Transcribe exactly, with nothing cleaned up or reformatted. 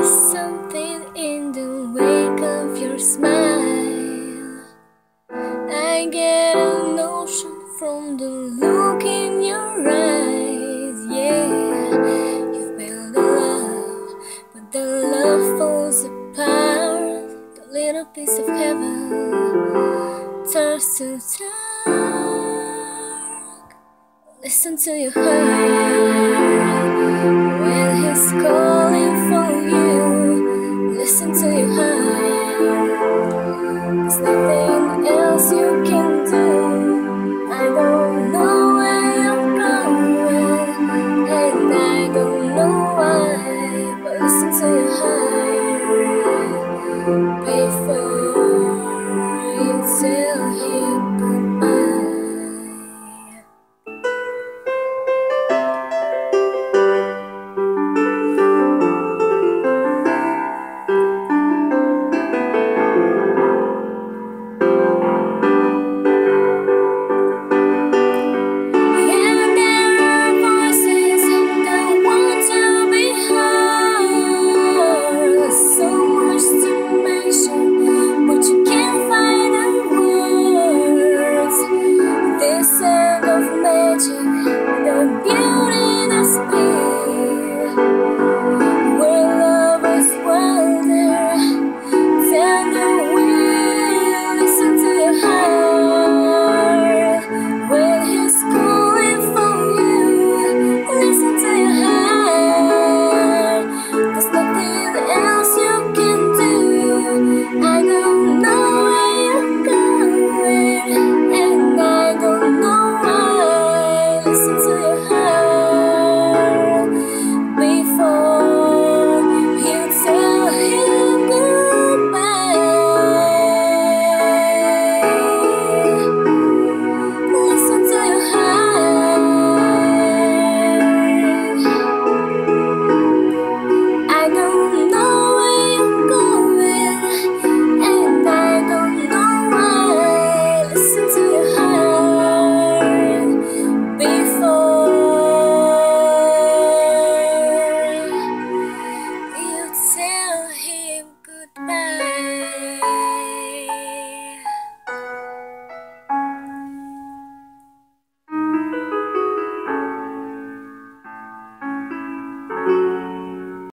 something in the wake of your smile. I get a notion from the look in your eyes. Yeah, you've built a love, but the love falls apart. The little piece of heaven turns to dark. Listen to your heart when he's calling